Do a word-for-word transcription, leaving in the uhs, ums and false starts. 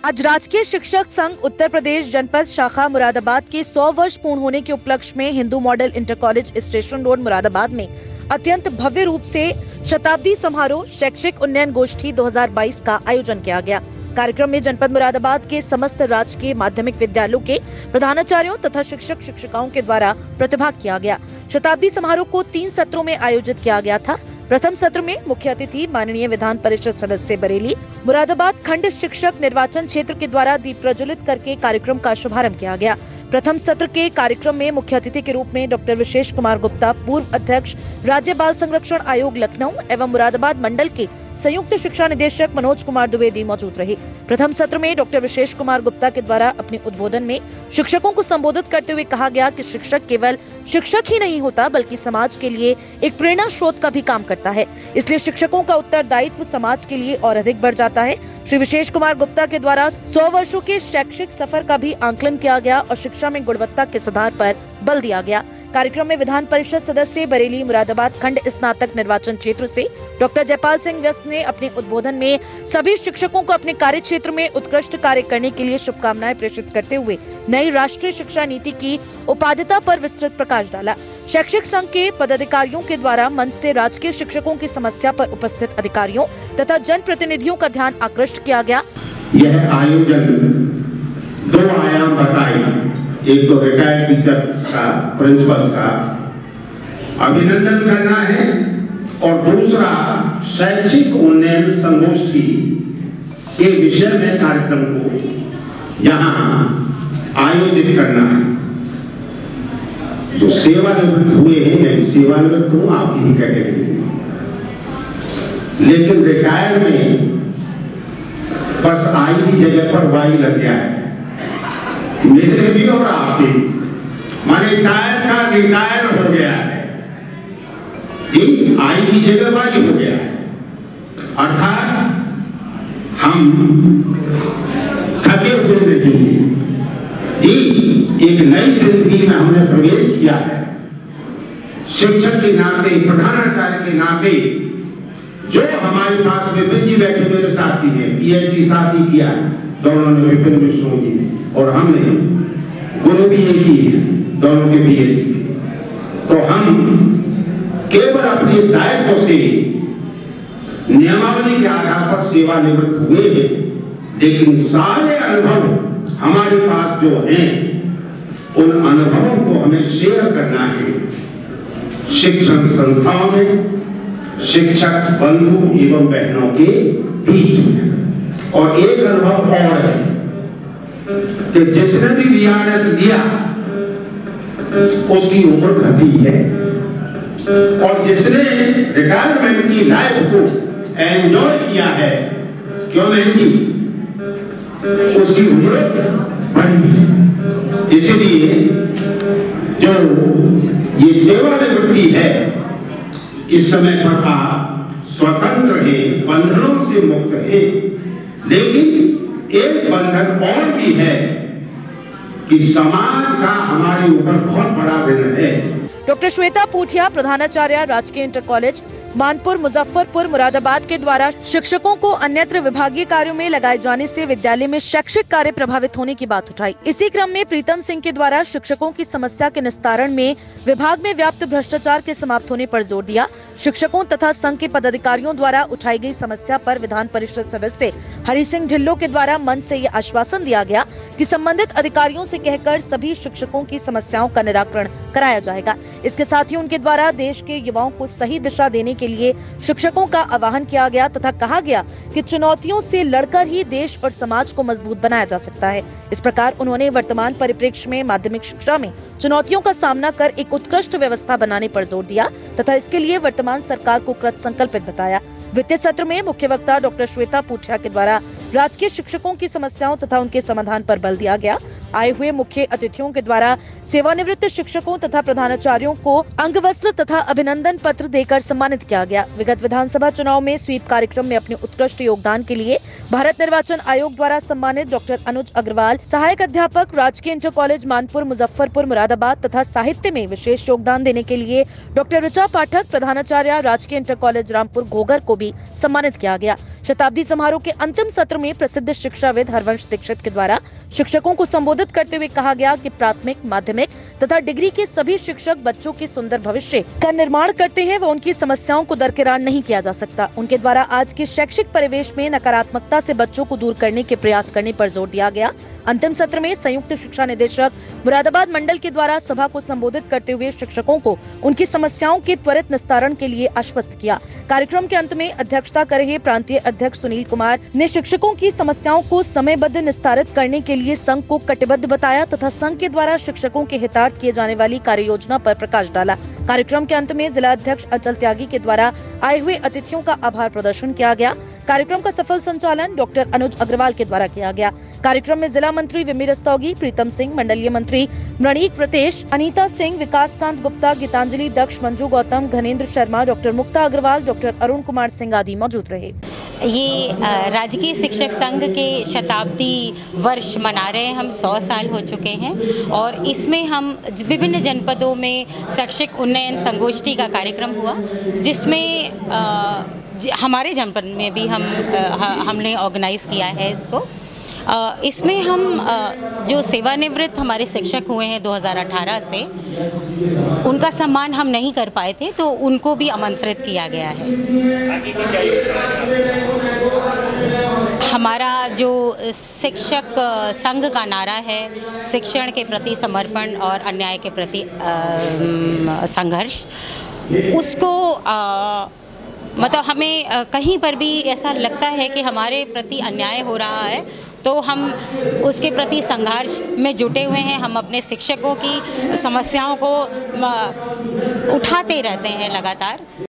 आज राजकीय शिक्षक संघ उत्तर प्रदेश जनपद शाखा मुरादाबाद के सौ वर्ष पूर्ण होने के उपलक्ष्य में Hindu model inter college station road Moradabad में अत्यंत भव्य रूप से शताब्दी समारोह शैक्षिक उन्नयन गोष्ठी दो हज़ार बाईस का आयोजन किया गया। कार्यक्रम में जनपद मुरादाबाद के समस्त राजकीय माध्यमिक विद्यालयों के प्रधानाचार्यों तथा शिक्षक शिक्षिकाओं के द्वारा प्रतिभाग किया गया। शताब्दी समारोह को तीन सत्रों में आयोजित किया गया था। प्रथम सत्र में मुख्य अतिथि माननीय विधान परिषद सदस्य बरेली मुरादाबाद खंड शिक्षक निर्वाचन क्षेत्र के द्वारा दीप प्रज्वलित करके कार्यक्रम का शुभारंभ किया गया। प्रथम सत्र के कार्यक्रम में मुख्य अतिथि के रूप में डॉक्टर विशेष कुमार गुप्ता, पूर्व अध्यक्ष राज्य बाल संरक्षण आयोग लखनऊ एवं मुरादाबाद मंडल के संयुक्त शिक्षा निदेशक मनोज कुमार द्विवेदी मौजूद रहे। प्रथम सत्र में डॉक्टर विशेष कुमार गुप्ता के द्वारा अपने उद्बोधन में शिक्षकों को संबोधित करते हुए कहा गया कि शिक्षक केवल शिक्षक ही नहीं होता बल्कि समाज के लिए एक प्रेरणा स्रोत का भी काम करता है। इसलिए शिक्षकों का उत्तरदायित्व समाज के लिए और अधिक बढ़ जाता है। श्री विशेष कुमार गुप्ता के द्वारा सौ वर्षों के शैक्षिक सफर का भी आंकलन किया गया और शिक्षा में गुणवत्ता के सुधार पर बल दिया गया। कार्यक्रम में विधान परिषद सदस्य बरेली मुरादाबाद खंड स्नातक निर्वाचन क्षेत्र से डॉक्टर जयपाल सिंह व्यस्त ने अपने उद्बोधन में सभी शिक्षकों को अपने कार्य क्षेत्र में उत्कृष्ट कार्य करने के लिए शुभकामनाएं प्रेषित करते हुए नई राष्ट्रीय शिक्षा नीति की उपादेयता पर विस्तृत प्रकाश डाला। शैक्षिक संघ के पदाधिकारियों के द्वारा मंच से राजकीय शिक्षकों की समस्या पर उपस्थित अधिकारियों तथा जनप्रतिनिधियों का ध्यान आकृष्ट किया गया। यह आयोजन दो आयाम बताई, एक तो रिटायर्ड टीचर्स का, प्रिंसिपल्स का अभिनंदन करना है और दूसरा शैक्षिक उन्नयन संगोष्ठी के विषय में कार्यक्रम को यहाँ आयोजित करना है। जो सेवानिवृत्त हुए हैं, मैं सेवानिवृत्त हूँ आपकी ही कैटेगरी में, लेकिन रिटायर में बस आई की जगह पर वाई लग गया है, मेरे भी और आपके भी। माने टायर का रिटायर हो गया है, आई की जगह वाई हो गया है, अर्थात हम थके हुए नहीं हैं। एक नई जिंदगी में हमने प्रवेश किया है। शिक्षक के नाते, प्रधानाचार्य के नाते जो हमारे पास विपिन जी बैठे मेरे साथी हैं, पीएचडी साथी किया है दोनों ने, विपिन विष्णु जी ने और हमने गुरु भी एक ही है दोनों के पीएचडी। तो हम केवल अपने दायित्व से नियमावली के आधार पर सेवानिवृत्त हुए हैं, लेकिन सारे अनुभव हमारे पास जो हैं उन अनुभवों को हमें शेयर करना है शिक्षण संस्थाओं में, शिक्षक बंधु एवं बहनों के बीच में। और एक अनुभव और है कि जिसने भी वीआरएस लिया उसकी उम्र घटी है और जिसने रिटायरमेंट की लाइफ को एंजॉय किया है, क्यों नहीं, उसकी उम्र बढ़ी है। इसलिए जो ये सेवानिवृत्ति है, इस समय पर आप स्वतंत्र हैं, बंधनों से मुक्त हैं, लेकिन एक बंधन और भी है कि समाज का हमारे ऊपर बहुत बड़ा ऋण है। डॉक्टर श्वेता पूठिया, प्रधानाचार्य राजकीय इंटर कॉलेज मानपुर मुजफ्फरपुर मुरादाबाद के द्वारा शिक्षकों को अन्यत्र विभागीय कार्यों में लगाए जाने से विद्यालय में शैक्षिक कार्य प्रभावित होने की बात उठाई। इसी क्रम में प्रीतम सिंह के द्वारा शिक्षकों की समस्या के निस्तारण में विभाग में व्याप्त भ्रष्टाचार के समाप्त होने पर जोर दिया। शिक्षकों तथा संघ के पदाधिकारियों द्वारा उठाई गई समस्या पर विधान परिषद सदस्य हरि सिंह ढिल्लो के द्वारा मंच से ये आश्वासन दिया गया कि संबंधित अधिकारियों से कहकर सभी शिक्षकों की समस्याओं का निराकरण कराया जाएगा। इसके साथ ही उनके द्वारा देश के युवाओं को सही दिशा देने के लिए शिक्षकों का आह्वान किया गया तथा कहा गया कि चुनौतियों से लड़कर ही देश और समाज को मजबूत बनाया जा सकता है। इस प्रकार उन्होंने वर्तमान परिप्रेक्ष्य में माध्यमिक शिक्षा में चुनौतियों का सामना कर एक उत्कृष्ट व्यवस्था बनाने पर जोर दिया तथा इसके लिए वर्तमान सरकार को कृत संकल्पित बताया। वित्तीय सत्र में मुख्य वक्ता डॉक्टर श्वेता पूठिया के द्वारा राजकीय शिक्षकों की समस्याओं तथा उनके समाधान पर बल दिया गया। आए हुए मुख्य अतिथियों के द्वारा सेवानिवृत्त शिक्षकों तथा प्रधानाचार्यों को अंगवस्त्र तथा अभिनंदन पत्र देकर सम्मानित किया गया। विगत विधानसभा चुनाव में स्वीप कार्यक्रम में अपने उत्कृष्ट योगदान के लिए भारत निर्वाचन आयोग द्वारा सम्मानित डॉक्टर अनुज अग्रवाल, सहायक अध्यापक राजकीय इंटर कॉलेज मानपुर मुजफ्फरपुर मुरादाबाद तथा साहित्य में विशेष योगदान देने के लिए डॉक्टर ऋचा पाठक, प्रधानाचार्य राजकीय इंटर कॉलेज रामपुर घोघर को भी सम्मानित किया गया। शताब्दी समारोह के अंतिम सत्र में प्रसिद्ध शिक्षाविद हरवंश दीक्षित के द्वारा शिक्षकों को संबोधित करते हुए कहा गया कि प्राथमिक, माध्यमिक तथा डिग्री के सभी शिक्षक बच्चों के सुंदर भविष्य का निर्माण करते हैं व उनकी समस्याओं को दरकिनार नहीं किया जा सकता। उनके द्वारा आज के शैक्षिक परिवेश में नकारात्मकता से बच्चों को दूर करने के प्रयास करने पर जोर दिया गया। अंतिम सत्र में संयुक्त शिक्षा निदेशक मुरादाबाद मंडल के द्वारा सभा को संबोधित करते हुए शिक्षकों को उनकी समस्याओं के त्वरित निस्तारण के लिए आश्वस्त किया। कार्यक्रम के अंत में अध्यक्षता कर रहे प्रांतीय अध्यक्ष सुनील कुमार ने शिक्षकों की समस्याओं को समयबद्ध निस्तारित करने के लिए संघ को कटिबद्ध बताया तथा संघ के द्वारा शिक्षकों के हितार्थ किए जाने वाली कार्य योजना पर प्रकाश डाला। कार्यक्रम के अंत में जिला अध्यक्ष अचल त्यागी के द्वारा आए हुए अतिथियों का आभार प्रदर्शन किया गया। कार्यक्रम का सफल संचालन डॉक्टर अनुज अग्रवाल के द्वारा किया गया। कार्यक्रम में जिला मंत्री विमी रस्तोगी, प्रीतम सिंह, मंडलीय मंत्री मणिक प्रतेश, अनीता सिंह, विकासकांत गुप्ता, गीतांजलि दक्ष, मंजू गौतम, घनेन्द्र शर्मा, डॉक्टर मुक्ता अग्रवाल, डॉक्टर अरुण कुमार सिंह आदि मौजूद रहे। ये राजकीय शिक्षक संघ के शताब्दी वर्ष मना रहे हैं। हम सौ साल हो चुके हैं और इसमें हम विभिन्न जनपदों में शैक्षिक उन्नयन संगोष्ठी का कार्यक्रम हुआ, जिसमें आ, हमारे जनपद में भी हम आ, हमने ऑर्गेनाइज किया है इसको। आ, इसमें हम आ, जो सेवानिवृत्त हमारे शिक्षक हुए हैं दो हज़ार अठारह से, उनका सम्मान हम नहीं कर पाए थे, तो उनको भी आमंत्रित किया गया है। हमारा जो शिक्षक संघ का नारा है, शिक्षण के प्रति समर्पण और अन्याय के प्रति संघर्ष, उसको आ, मतलब हमें कहीं पर भी ऐसा लगता है कि हमारे प्रति अन्याय हो रहा है तो हम उसके प्रति संघर्ष में जुटे हुए हैं। हम अपने शिक्षकों की समस्याओं को उठाते रहते हैं लगातार।